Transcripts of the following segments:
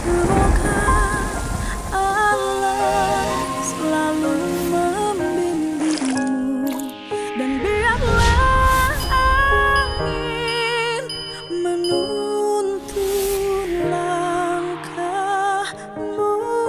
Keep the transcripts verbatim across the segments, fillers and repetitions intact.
Semoga Allah selalu membimbingmu dan biarlah angin menuntun langkahmu.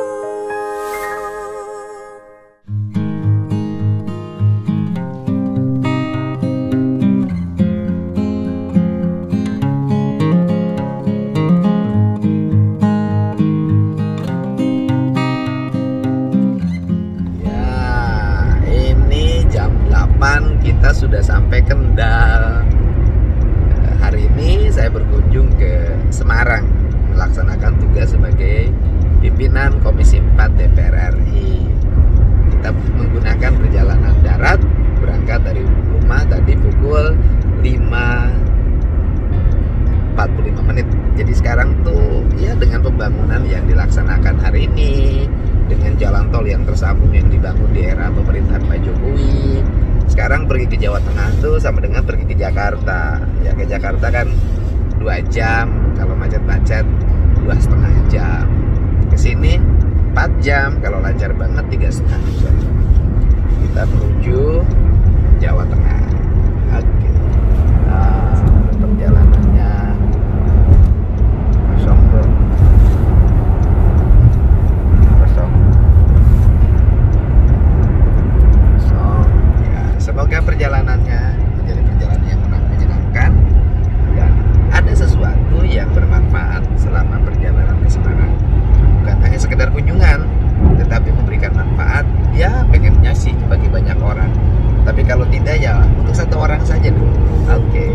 Kita sudah sampai Kendal. Hari ini saya berkunjung ke Semarang melaksanakan tugas sebagai pimpinan Komisi empat D P R R I. Kita menggunakan perjalanan darat, berangkat dari rumah tadi pukul lima empat puluh lima menit. Jadi sekarang tuh ya dengan pembangunan yang dilaksanakan hari ini, dengan jalan tol yang tersambung yang dibangun di era pemerintahan Pak Jokowi, sekarang pergi ke Jawa Tengah tuh sama dengan pergi ke Jakarta. Ya ke Jakarta kan dua jam, kalau macet-macet dua setengah jam. Ke sini empat jam, kalau lancar banget tiga setengah jam. Kita menuju Jawa Tengah. Oke. Nah, perjalanannya kosong bro. Semoga perjalanannya menjadi perjalanan yang menyenangkan dan ada sesuatu yang bermanfaat selama perjalanan ke Semarang. Bukan hanya sekedar kunjungan, tetapi memberikan manfaat. Ya, pengennya sih bagi banyak orang. Tapi kalau tidak ya untuk satu orang saja dulu. Oke.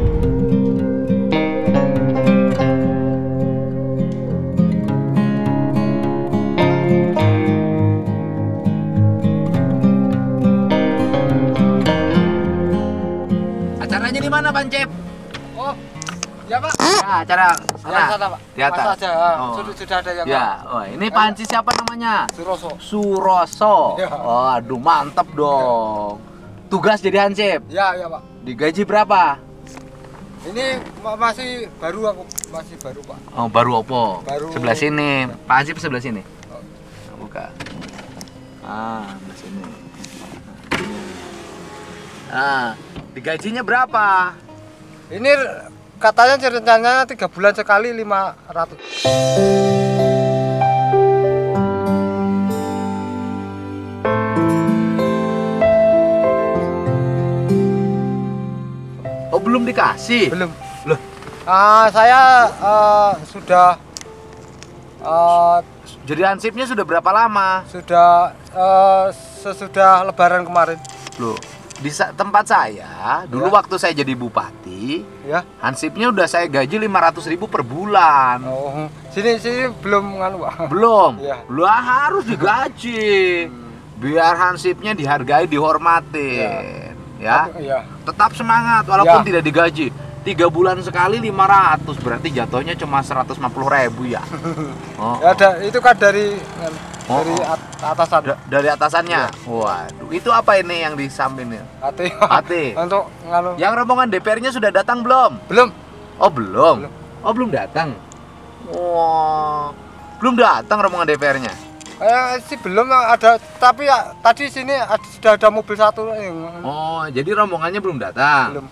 Acaranya di mana, Pancep? Oh, ya Pak. Ya, acara sana. Sana, Pak. Di atas. Mas aja. Oh. Sudah, sudah ada yang. Ya, oh, ini Panci siapa namanya? Suroso. Suroso. Ya. Oh, aduh mantep dong. Tugas jadi hansip. Ya, ya Pak. Digaji berapa? Ini ma- masih baru aku, masih baru Pak. Oh, baru opo? Baru. Sebelah sini. Pak Hansip sebelah sini. Oh. Buka. Ah, sebelah sini. Ah, digajinya berapa? Ini katanya rencananya tiga bulan sekali lima ratus. Oh, belum dikasih? Belum. Loh, Ah, saya eh, sudah eh, jadi hansipnya sudah berapa lama? sudah eh, sesudah Lebaran kemarin. Loh, di sa- tempat saya dulu Ya. waktu saya jadi bupati, Ya. hansipnya udah saya gaji lima ratus ribu per bulan. Oh, sini sini belum nganu Pak. Belum. Ya. Lah harus digaji. Biar hansipnya dihargai, dihormatin. Ya. Ya. Tetap semangat walaupun Ya. tidak digaji. Tiga bulan sekali lima ratus, berarti jatuhnya cuma seratus lima puluh ribu ya. Oh, Ya ada itu kan dari Oh, dari oh. at- atasan. Da- dari atasannya. Ya. Waduh, itu apa ini yang di samping ini? Hati. Hati. Untuk nganu. Yang rombongan D P R-nya sudah datang belum? Belum. Oh, belum. Belum. Oh, belum datang. Wah. Belum datang rombongan D P R-nya. Eh sih belum ada, tapi ya tadi sini ada, sudah ada mobil satu yang Oh, jadi rombongannya belum datang. belum.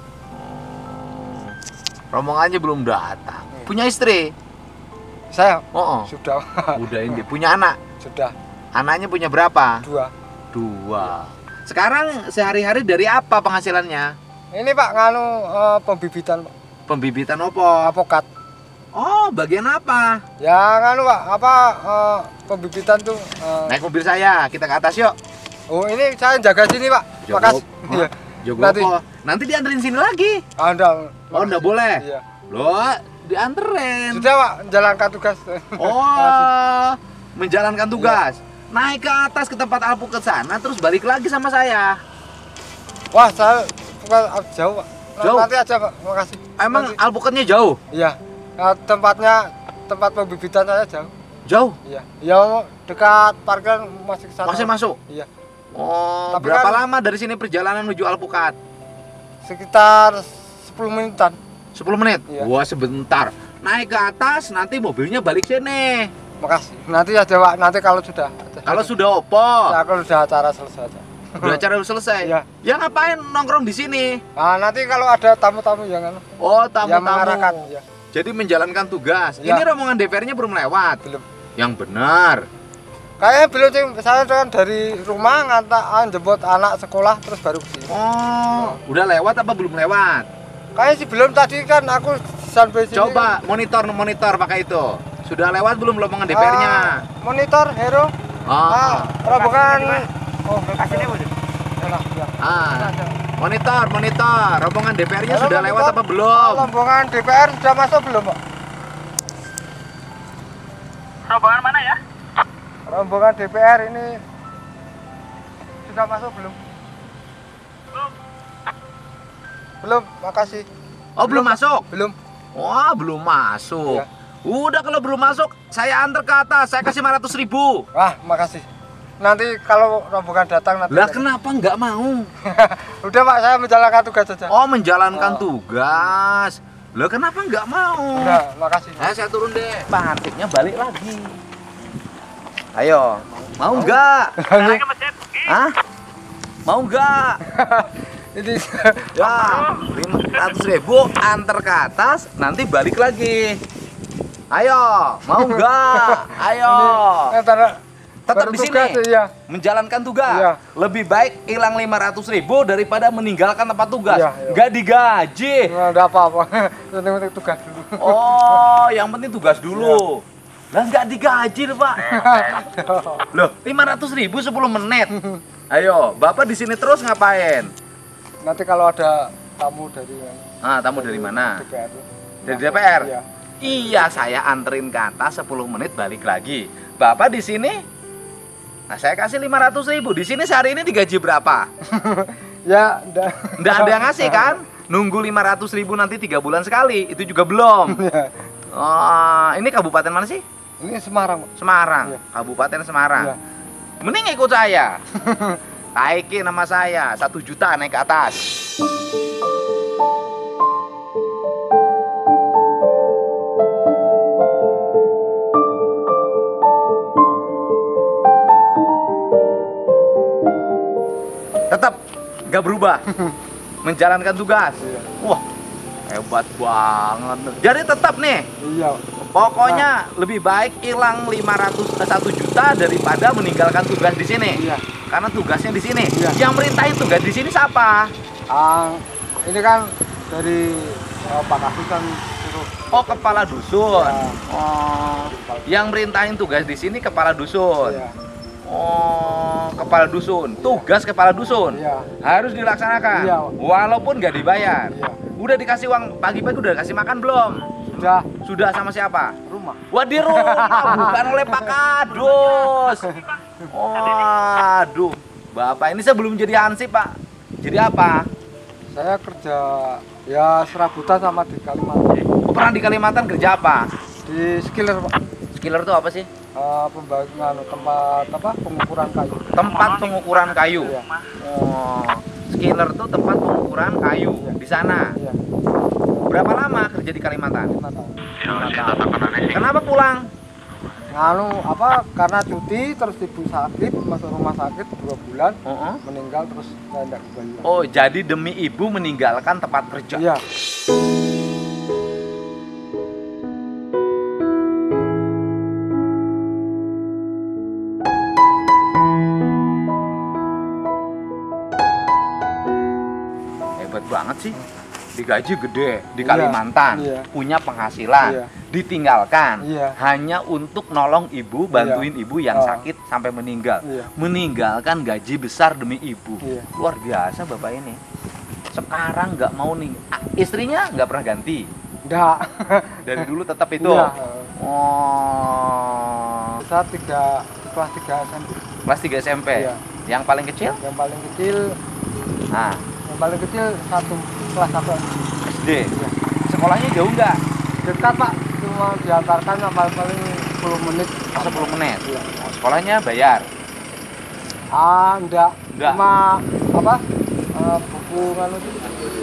Oh. Rombongannya belum datang. Punya istri? Saya Oh, oh. sudah. Udah ini punya anak. Sudah Anaknya punya berapa? dua. Dua. Sekarang sehari-hari dari apa penghasilannya? Ini Pak nganu eh, pembibitan Pak. Pembibitan opo? Apokat. Oh, bagian apa? Ya nganu Pak, apa eh, pembibitan tuh eh, Naik mobil saya, kita ke atas yuk. oh ini saya jaga sini Pak. Jogo- Makasih. Hah? Iya. Jogo Nanti. opo? Nanti dianterin sini lagi. Anda. Oh, enggak boleh. Iya. Loh, dianterin. Sudah Pak, menjalankan tugas. Oh, menjalankan tugas. Naik ke atas ke tempat alpukat sana, terus balik lagi sama saya. Wah, saya bukan jauh Pak. Jauh? Nanti aja Pak, makasih. Emang Nanti. alpukatnya jauh? Iya. Nah, tempatnya tempat pembibitan saya jauh. Jauh? Iya. Ya dekat parkiran masih ke sana. Masih masuk? Iya. Oh, Tapi berapa kan- lama dari sini perjalanan menuju alpukat? Sekitar sepuluh menitan. sepuluh menit? Iya. Wah, sebentar. naik ke atas, nanti mobilnya balik sini. Makasih. Nanti aja Pak, nanti kalau sudah. Kalau sudah opo, Ya, kalau sudah acara selesai aja. udah acara udah selesai. Iya. Ya ngapain nongkrong di sini? Nah, nanti kalau ada tamu-tamu yang anu, Oh, yang tamu-tamu. mengarahkan ya. Jadi menjalankan tugas. Iya. Ini rombongan D P R-nya belum lewat. Belum. Yang benar. Kayaknya belum sih, saya kan dari rumah ngantar jemput anak sekolah terus baru ke sini. Oh, udah lewat apa belum lewat? Kayaknya sih belum, tadi kan aku sampai sini. Coba monitor monitor pakai itu. Sudah lewat belum rombongan D P R-nya? Ah, monitor Hero. Oh. Ah, rombongan. Oh, kasih deh, Enak, ya. Ah. Monitor, monitor. Rombongan D P R-nya Halo, sudah monitor. lewat apa belum? Rombongan D P R sudah masuk belum, Pak? Rombongan mana ya? Rombongan D P R ini sudah masuk belum? Belum. Belum, makasih. Oh, belum masuk. Belum. Wah, belum masuk. Iya. Udah kalau belum masuk, saya antar ke atas. Saya kasih lima ratus ribu. Wah, makasih. Nanti kalau rombongan datang nanti. Lah kenapa nggak mau? Udah Pak, saya menjalankan tugas saja. Oh, menjalankan Oh. tugas. Lah kenapa nggak mau? Udah, makasih. Nah, saya turun deh. Pantiknya balik lagi. Ayo, mau nggak? Jalan ke masjid. Hah? Mau nggak? Ini Ya, lima ratus ribu antar ke atas, nanti balik lagi. Ayo, mau nggak? Ayo. ini antara Tetap baru di sini. tugas, Iya. Menjalankan tugas. Iya. Lebih baik hilang lima ratus ribu daripada meninggalkan tempat tugas. Iya, iya. Nggak digaji. Nggak ada apa-apa. Penting-penting tugas dulu. Oh, yang penting tugas dulu. Lah nggak digaji loh, Pak. Loh, lima ratus ribu sepuluh menit. Ayo, Bapak di sini terus ngapain? Nanti kalau ada tamu dari Ah, tamu dari mana? D P R. Dari D P R? Iya. Iya, saya anterin ke atas sepuluh menit balik lagi. Bapak di sini? Nah, saya kasih lima ratus ribu. Di sini sehari ini digaji berapa? Ya, enggak. Nggak ada yang ngasih kan? Nunggu lima ratus ribu nanti tiga bulan sekali. Itu juga belum. Iya. Oh, ini kabupaten mana sih? Ini Semarang, Pak. Semarang. Iya. Kabupaten Semarang. Iya. Mending ikut saya. Taiki nama saya, satu juta naik ke atas. Tetap nggak berubah, menjalankan tugas. Iya. Wah, hebat banget. Jadi tetap nih, Iya. pokoknya lebih baik hilang lima ratus ke satu juta daripada meninggalkan tugas di sini. Iya. Karena tugasnya di sini. Iya. Yang merintahin tugas di sini siapa? Ah, ini kan dari oh, Pak Kasih kan suruh. Oh, kepala dusun. Iya. Oh, yang merintahin tugas di sini kepala dusun. Iya. Oh, kepala dusun. Tugas kepala dusun. Iya. Harus dilaksanakan. Iya. Walaupun nggak dibayar. Iya. Udah dikasih uang pagi-pagi, udah dikasih makan belum? Sudah Sudah sama siapa? rumah. Wah, di rumah, bukan oleh Pak Kadus. Waduh, Bapak ini sebelum jadi hansip, Pak. Jadi apa? Saya kerja ya serabutan sama di Kalimantan. Oh, pernah di Kalimantan kerja apa? Di skiller, Pak. Skiller itu apa sih? Eh, pembangunan tempat apa pengukuran kayu. Tempat pengukuran kayu. Iya. Oh, skiller itu tempat pengukuran kayu di sana. Iya. Berapa lama kerja di Kalimantan? Kalimantan. lima tahun. Kenapa pulang? Nganu apa karena cuti terus ibu sakit masuk rumah sakit dua bulan Oh, meninggal terus saya tidak kembali. lagi. oh, jadi demi ibu meninggalkan tempat kerja. Iya. Hebat banget sih. Digaji gede di Iya, Kalimantan, iya. punya penghasilan, Iya. ditinggalkan Iya. hanya untuk nolong ibu, bantuin ibu yang Ah. sakit sampai meninggal. Iya. Meninggalkan gaji besar demi ibu. Iya. Luar biasa Bapak ini. Sekarang nggak mau nih, ah, istrinya nggak pernah ganti. Enggak. Dari dulu tetap itu. Iya. Oh, Saya tiga kelas tiga S M P. kelas tiga S M P. Iya. Yang paling kecil? Yang paling kecil Nah, yang paling kecil satu kelas satu. S D. Iya. Sekolahnya jauh nggak? Dekat Pak, cuma diantarkan sama paling sepuluh menit. sepuluh menit. Iya. Oh, sekolahnya bayar. Ah, enggak. Enggak. Cuma apa? eh, buku nganu itu.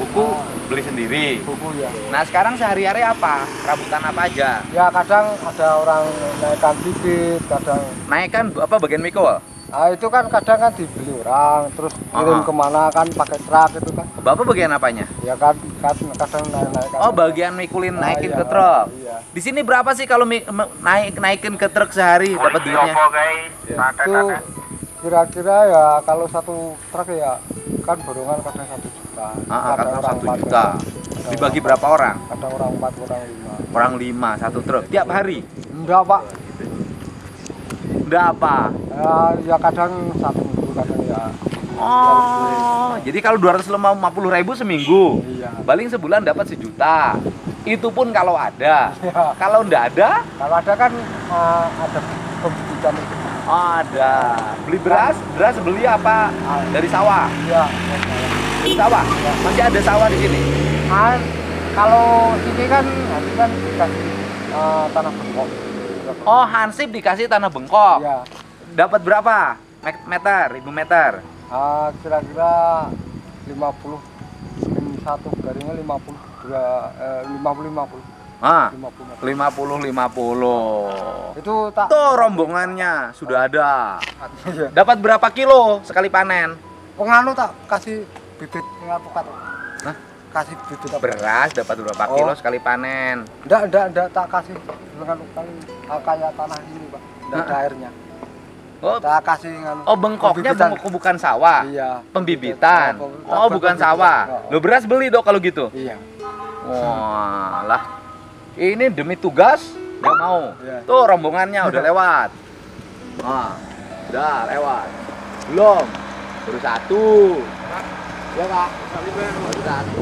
Buku beli sendiri. buku ya. Nah sekarang sehari-hari apa? Rambutan apa aja? Ya kadang ada orang naikkan bibit, kadang Naikkan apa bagian mikul? ah itu kan kadang kan dibeli orang, terus kirim Aha. kemana kan pakai truk itu kan. Bapak bagian apanya? Ya kan, kan kadang naik-naikkan. Oh bagian mikulin Ah, naikin iya, ke truk. Iya. Di sini berapa sih kalau mi- me- naik naikin ke truk sehari dapat duitnya? Opo guys, Itu kira-kira ya kalau satu truk ya kan borongan kadang satu juta. Ah, Kadang kadang orang satu empat juta. orang. Kadang Dibagi orang berapa orang? empat, Kadang orang empat, orang lima. Orang lima satu truk tiap hari. Enggak pak, Udah apa? ya, ya kadang satu minggu kadang ya. Oh, jadi kalau dua ratus lima puluh ribu seminggu, Iya. paling sebulan dapat sejuta. Itu pun kalau ada. Ya. Kalau ndak ada, Kalau ada kan eh, ada pembibitan itu. ada. Beli beras, beras beli apa? Dari sawah. Iya. Dari sawah. Masih ada sawah di sini. Kan kalau sini kan nanti kan dikasih eh, tanah bengkok. Oh, Hansip dikasih tanah bengkok. Iya. Dapat berapa? Me- meter, ribu meter. Ah, kira-kira lima puluh satu garingnya lima puluh dua eh, lima puluh lima puluh Ah, lima puluh. lima puluh lima puluh. Itu tak Tuh rombongannya sudah ada. Iya. Dapat berapa kilo sekali panen? Penganu tak kasih bibit alpukat. Hah? Kasih bibit apa? Beras dapat berapa Oh. kilo sekali panen? Enggak, enggak, enggak tak kasih dengan kali kayak tanah ini, Pak. Enggak ada Hah? airnya. Oh, Tak kasih nganu. oh bengkoknya pembibitan. bengkok bukan sawah. Iya. Pembibitan. Oh, Oh, bukan sawah. Lo beras beli dong kalau gitu. Iya. Wah, lah. Ini demi tugas nggak mau. Iya. Tuh rombongannya udah lewat. Wah, udah lewat. Belum. Baru satu. Ya, Pak. Baru satu.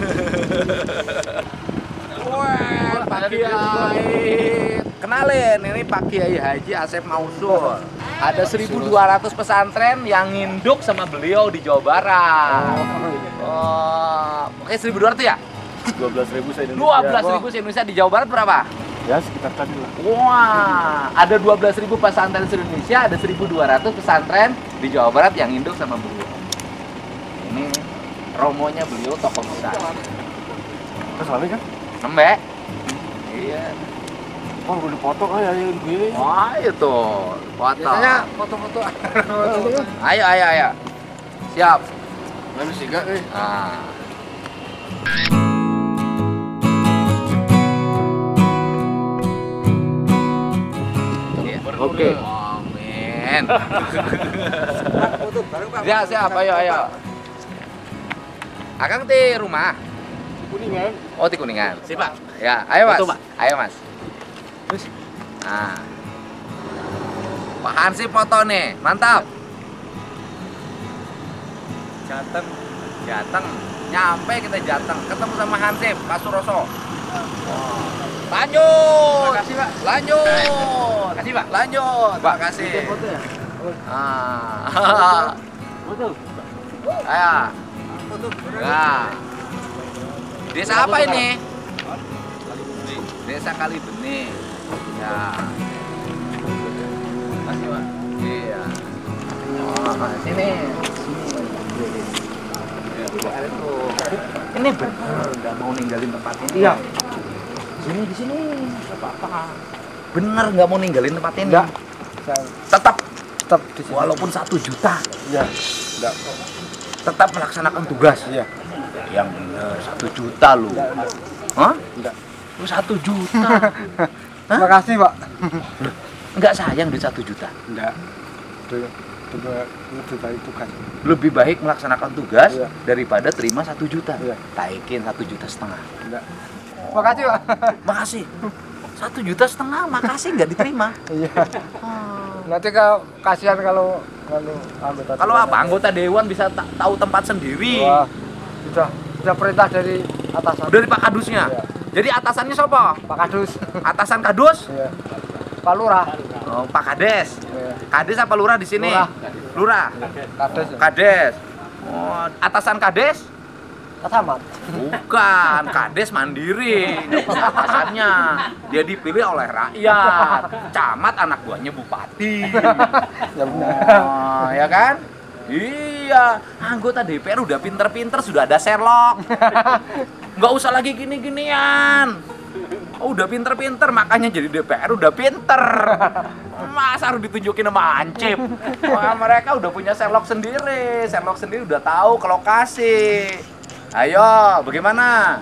Wah, Pak Kiai. Kenalin, ini Pak Kiai Haji Asep Mausul. Ada seribu dua ratus pesantren yang nginduk sama beliau di Jawa Barat. Oh, oke seribu dua ratus ya? dua belas ribu se dua belas ribu se-Indonesia. Di Jawa Barat berapa? Ya, sekitar tadi lah. Wah, ada dua belas ribu pesantren se-Indonesia, ada seribu dua ratus pesantren di Jawa Barat yang induk sama beliau. Ini romonya beliau tokoh besar. Terus lagi kan? Nembe? Iya. Oh, udah foto ah ya ini. Wah, itu. Foto. Biasanya foto-foto. Ayo, ayo, ayo. Siap. Lalu sih enggak eh. Nah. Iya, Oke. Amin. Foto bareng, Pak. Ya, siap. Ayo, ayo. Akang di rumah. Kuningan. Oh, di Kuningan. Sip, Pak. Ya, ayo, Mas. Foto, Pak. Ayo, Mas. Nah. Pak Hansip foto nih. Mantap. Jateng. Jateng. Nyampe kita Jateng. Ketemu sama Hansip, Pak Suroso. Oh. Lanjut. Makasih, Pak. Lanjut. Makasih, Pak. Lanjut. Pak, Makasih. bikin foto ya? Ah. Foto. Ayo. Foto. Nah. Desa apa ini? Desa Kalibening. Ya. Masih, Pak. Iya. Oh, sini. Ini bener nggak mau ninggalin tempat ini. Iya. Sini di sini. Nggak apa-apa. Bener nggak mau ninggalin tempat ini. Enggak. Saya Tetap tetap di sini. walaupun satu juta Iya. Enggak. tetap melaksanakan tugas. Iya. Yang bener satu juta lu. Hah? Enggak. Lu satu juta. Hah? Makasih, Pak. Nggak sayang duit satu juta. Enggak. Itu itu itu baik itu kan. Lebih baik melaksanakan tugas Iya. daripada terima satu juta. Iya. Taikin satu juta setengah. Enggak. Makasih, Pak. Makasih. Satu juta setengah, makasih nggak diterima. Iya. Hmm. Nanti kalau kasihan kalau kalau anggota Kalau dewan apa nanti. anggota dewan bisa ta- tahu tempat sendiri. Wah, sudah sudah perintah dari atasan. Dari Pak Kadusnya. Iya. Jadi atasannya siapa? Pak Kadus. Atasan Kadus? Iya. Pak Lurah. Oh, Pak Kades. Iya. Kades apa lurah di sini? Lurah. Lurah. Kades. ya? Kades. Oh, atasan Kades? Kesamat. Bukan, Kades mandiri, nggak punya atasannya. Dia dipilih oleh rakyat. Camat anak buahnya bupati. Ya benar. Oh, ya kan? Iya, anggota D P R udah pinter-pinter, sudah ada Sherlock. Nggak usah lagi gini-ginian. Oh, udah pinter-pinter, makanya jadi D P R udah pinter. Masa harus ditunjukin sama Hansip? Wah, mereka udah punya Sherlock sendiri. Sherlock sendiri udah tahu ke lokasi. Ayo, bagaimana?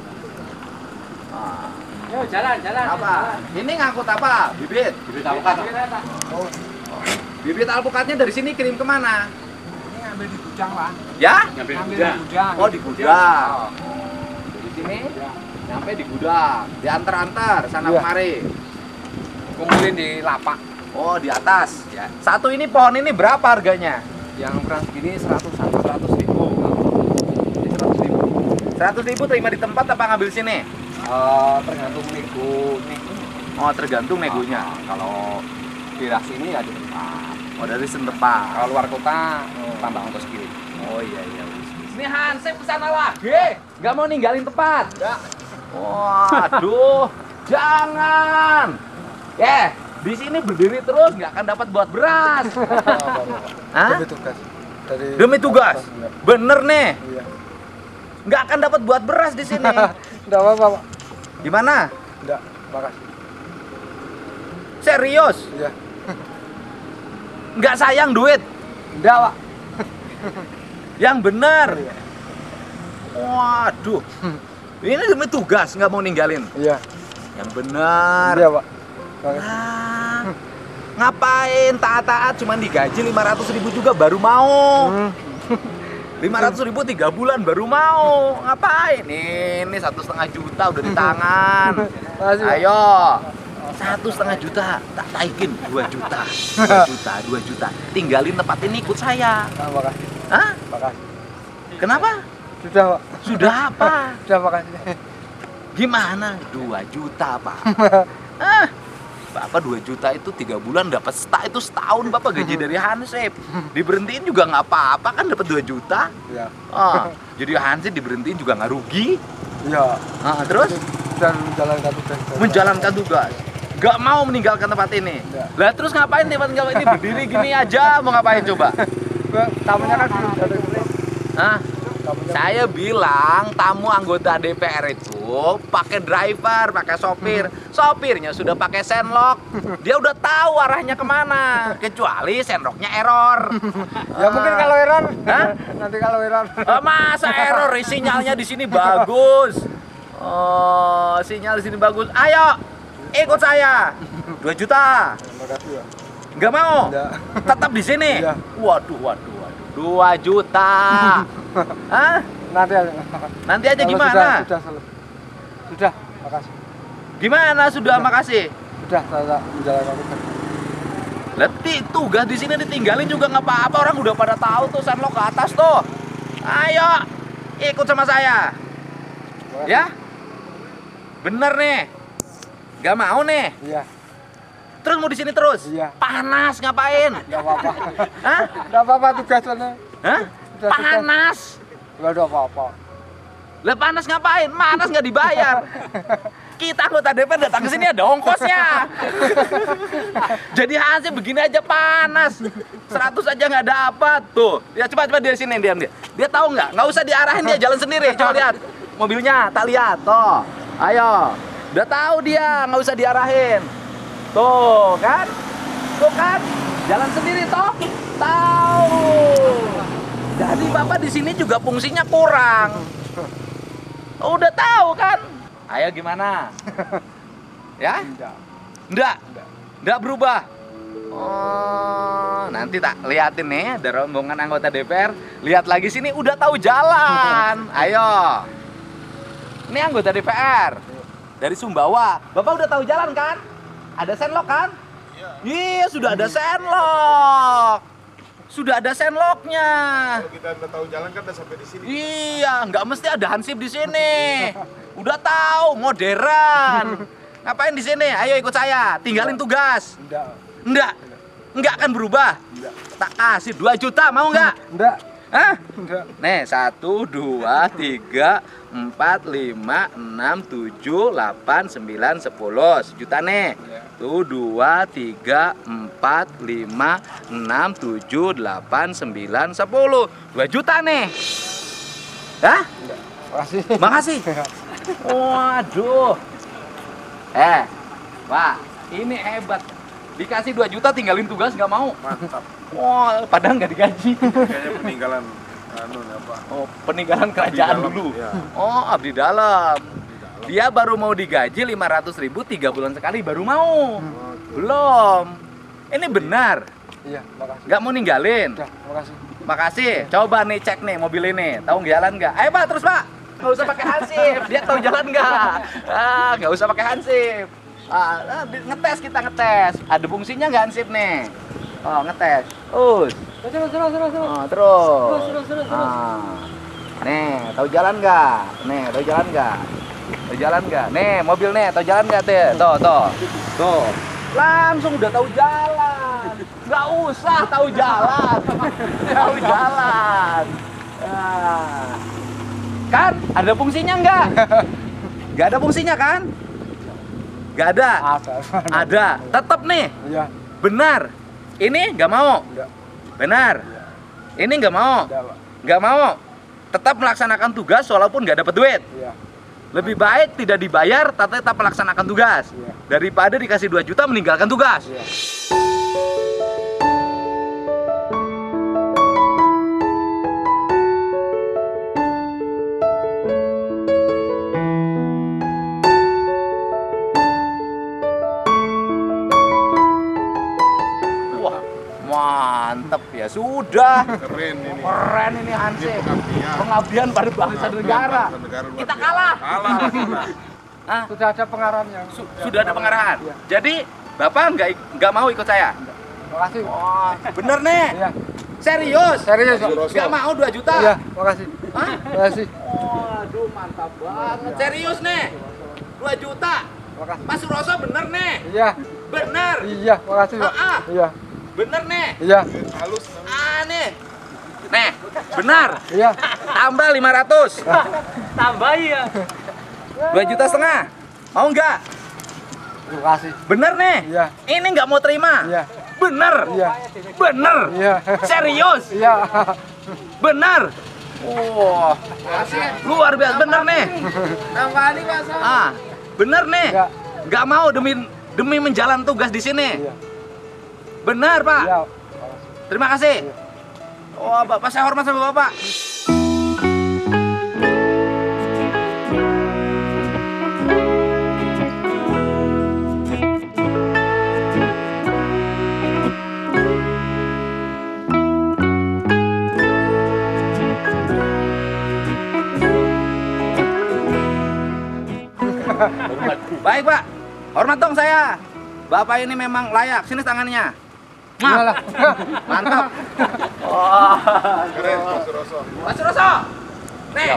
Ah, Yo, jalan, jalan. apa? Ini ngangkut apa? Bibit? Bibit alpukat. Oh, Bibit alpukatnya dari sini kirim kemana? ini ngambil di gudang, Pak. Ya? Ngambil di gudang. Oh, di gudang. Dari sini nyampe di gudang, diantar-antar sana Iya. kemari. Kumpulin di lapak. Oh, di atas ya. Satu ini pohon ini berapa harganya? Yang ukuran segini seratus seratus ribu. Ini seratus ribu. seratus ribu terima di tempat apa ngambil sini? Eh, tergantung nego, nego. Oh, tergantung negonya. Ah, kalau daerah sini ya di tempat. Oh, dari setempat. Kalau luar kota tambah ongkos kirim. Oh iya iya. Ini Hansip kesana lagi. Nggak mau ninggalin tempat. Ya. Waduh, jangan. Eh, di sini berdiri terus nggak akan dapat buat beras. Hah? Demi tugas. Dari Demi tugas. Bener nih. Iya. Nggak akan dapat buat beras di sini. Enggak apa-apa, Pak. Gimana? Enggak, makasih. Serius? Iya. Nggak sayang duit? Enggak, Pak. Yang bener. Iya. Waduh. Ini demi tugas nggak mau ninggalin. Iya. Yang bener. Iya, Pak. Makasih. Ah, ngapain taat-taat cuman digaji lima ratus ribu juga baru mau. Hmm. lima ratus ribu tiga bulan baru mau. Ngapain? Ini satu setengah juta udah di tangan. Makasih, Pak. Ayo. Satu setengah juta, tak taikin dua juta, dua juta, dua juta. Tinggalin tempat ini ikut saya. Ah, makasih. Hah? Makasih. Kenapa? Sudah, Pak. Sudah apa? Sudah, makasih. Gimana? Dua juta, Pak. Ah, Bapak dua juta itu tiga bulan dapat seta itu setahun Bapak gaji dari Hansip. Diberhentiin juga nggak apa-apa kan dapat dua juta. Iya. Ah, jadi Hansip diberhentiin juga nggak rugi. Iya. Ah, terus Dan menjalankan tugas. menjalankan tugas. Nggak mau meninggalkan tempat ini. Nggak. Lah terus ngapain tempat tempat ini berdiri gini aja mau ngapain coba? Tamunya kan belum ada. Hah? Tamunya Saya bilang tamu anggota D P R itu pakai driver, pakai sopir. Sopirnya sudah pakai senlok. Dia udah tahu arahnya kemana. Kecuali senloknya error. Ya mungkin kalau error. Hah? Nanti kalau error. Ah, masa error? Sinyalnya di sini bagus. Oh, sinyal di sini bagus. Ayo, ikut saya. Dua juta. Makasih, ya. Nggak mau? Nggak. Tetap di sini? Iya. Waduh, waduh, waduh. Dua juta. Hah? Nanti aja. Nanti aja Kalau gimana? Sudah, sudah, sudah. Sudah, makasih. Gimana sudah? Makasih. Sudah, saya menjalankan tugas. Letih tugas di sini ditinggalin juga nggak apa-apa, orang udah pada tahu tuh senlok ke atas tuh. Ayo, ikut sama saya. Makasih. Ya? Bener nih. Gak mau nih. Iya, Terus mau di sini terus? Iya. Panas ngapain? enggak apa-apa. Hah? Enggak apa-apa tugasnya. Hah? Sudah, Panas. Enggak ada apa-apa. Lah panas ngapain? Panas nggak dibayar. Kita anggota D P R datang ke sini ada ongkosnya. Jadi hasil begini aja panas. seratus aja nggak dapat tuh. Ya coba coba dari sini diam dia. Dia tahu nggak? Nggak usah diarahin, dia jalan sendiri. Coba lihat mobilnya, tak lihat toh. Ayo. Udah tahu dia, nggak usah diarahin. Tuh kan? Tuh kan? Jalan sendiri toh? Tahu. Jadi Bapak di sini juga fungsinya kurang. Udah tahu kan? Ayo gimana? Ya? Enggak. Enggak? Enggak. Enggak berubah? Oh, nanti tak liatin nih, ada rombongan anggota D P R. Lihat lagi sini, udah tahu jalan. Ayo. Ini anggota D P R. Dari Sumbawa. Bapak udah tahu jalan kan? Ada senlok kan? Iya, sudah ada senlok. Sudah ada senloknya. Kalau kita udah tahu jalan kan udah sampai di sini. Iya, nggak mesti ada Hansip di sini. Udah tahu, modern. Ngapain di sini? Ayo ikut saya. Tinggalin tugas. Enggak. Enggak. Enggak akan berubah. Enggak. Tak kasih dua juta, mau nggak? Enggak. Hah? Enggak. Nih, satu, dua, tiga, empat, lima, enam, tujuh, delapan, sembilan, sepuluh. Sejuta nih. Iya. Tuh, dua, tiga, empat, lima, enam, tujuh, delapan, sembilan, sepuluh. Dua juta nih. Hah? Enggak. Makasih. Makasih. Waduh. Eh, Pak, ini hebat. Dikasih dua juta tinggalin tugas nggak mau. Mantap. Wah, padahal nggak digaji. Kayaknya peninggalan anu apa? Oh, peninggalan kerajaan dalam, dulu. ya. Oh, abdi dalam. Dia baru mau digaji lima ratus ribu tiga bulan sekali baru mau. Belum. Ini benar. Iya, makasih. Nggak mau ninggalin. Udah, makasih. Makasih. Coba nih cek nih mobil ini. Tahu jalan nggak? Ayo Pak, terus Pak. Nggak usah pakai hansip. Dia tahu jalan nggak? Ah, nggak usah pakai hansip. Ah, ngetes kita ngetes. Ada fungsinya nggak hansip nih? Oh, ngetes. Us. Terus, terus, terus, terus. Oh, terus. Terus, terus, terus, terus. Ah. Nih, tahu jalan nggak? Nih, tahu jalan nggak? Tahu jalan nggak? Nih, mobil nih, tahu jalan nggak teh? Tuh, tuh, tuh. Langsung udah tahu jalan. Nggak usah tahu jalan. Tahu jalan. Ah. Kan? Ada fungsinya nggak? Nggak ada fungsinya kan? Nggak ada. Ada. Ada. Tetap nih. Iya. Benar. Ini nggak mau. Enggak. Benar. Ini nggak mau. Enggak, Pak. Nggak mau. Tetap melaksanakan tugas walaupun nggak dapat duit. Iya. Lebih baik tidak dibayar tapi tetap melaksanakan tugas. Iya. Daripada dikasih dua juta meninggalkan tugas. Iya. Wah, mantep ya sudah. Keren ini. Keren ini Hansip. Ini pengabdian. Pengabdian pada bangsa dan negara. Bangsa negara luar Kita biasa. kalah. Kalah. kalah. Ah, Sudah ada pengarahannya. su- sudah ada pengarahan. Iya. Jadi Bapak nggak ik- nggak mau ikut saya? Makasih. Wah, bener nih. Iya. Serius? Serius, Pak. Nggak mau dua juta? Iya, makasih. Hah? Makasih. Waduh, mantap banget. Serius nih? dua juta? Makasih. Mas Suroso bener nih? Iya. Bener? Iya, makasih, Pak. Ah, ah. Iya. Bener nih? Iya. Halus. Ah, nih. Nih, benar. Iya. Tambah lima ratus. Tambah ya. dua juta setengah. Mau nggak? Terima kasih. Bener nih? Iya. Ini nggak mau terima? Iya. Bener? Iya. Bener? Iya. Serius? Iya. Bener? Wah, luar biasa bener nih. Ah, bener nih. Enggak. Nggak mau demi demi menjalan tugas di sini. Iya. Benar, Pak. Iya. Terima kasih. Wah, Bapak saya hormat sama Bapak. Baik, Pak. Hormat dong saya. Bapak ini memang layak. Sini tangannya. Iyalah. Mantap. Wah. Keren Mas Suroso. Mas Suroso. Nih.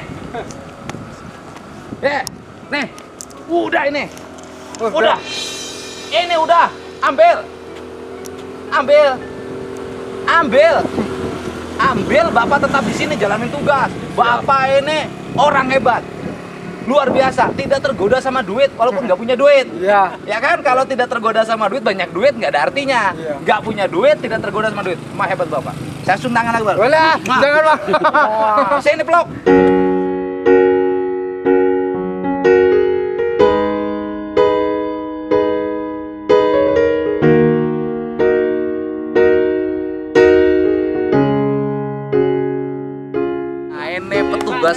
Eh, nih. Udah ini. Udah. Ini udah. Ambil. Ambil. Ambil. Ambil, Bapak tetap di sini jalanin tugas. Bapak ini orang hebat. Luar biasa, tidak tergoda sama duit walaupun nggak punya duit. Iya. Ya kan, kalau tidak tergoda sama duit, banyak duit nggak ada artinya. Iya. Nggak punya duit, tidak tergoda sama duit. Mah hebat Bapak. Saya cium tangan lagi, Pak. Boleh, Mah. jangan, Pak. Wah, sini peluk. Nah, ini petugas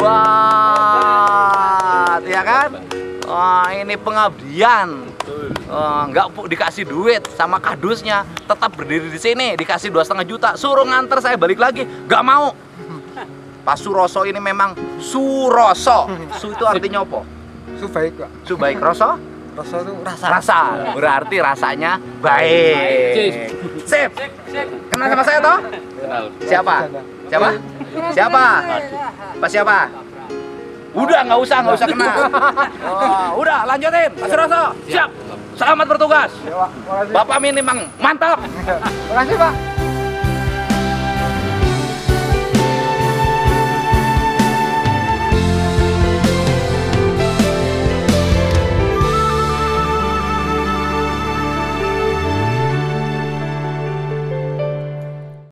hebat, ya kan? Wah, ini pengabdian. Eh, nggak pu- dikasih duit sama kadusnya, tetap berdiri di sini, dikasih dua setengah juta, suruh nganter saya balik lagi, nggak mau. Pak Suroso ini memang Suroso. Su itu artinya apa? Su baik, Pak. Su baik roso? Rasa itu rasa. Rasa, berarti rasanya baik. Sip. Kenal sama saya toh? Siapa? Siapa? Siapa? Pak siapa? Udah, nggak usah, nggak usah kenal. Oh, udah, lanjutin. Pak Suroso, siap. Selamat bertugas. Ya, Pak. Makasih. Bapak ini memang mantap. Makasih, Pak.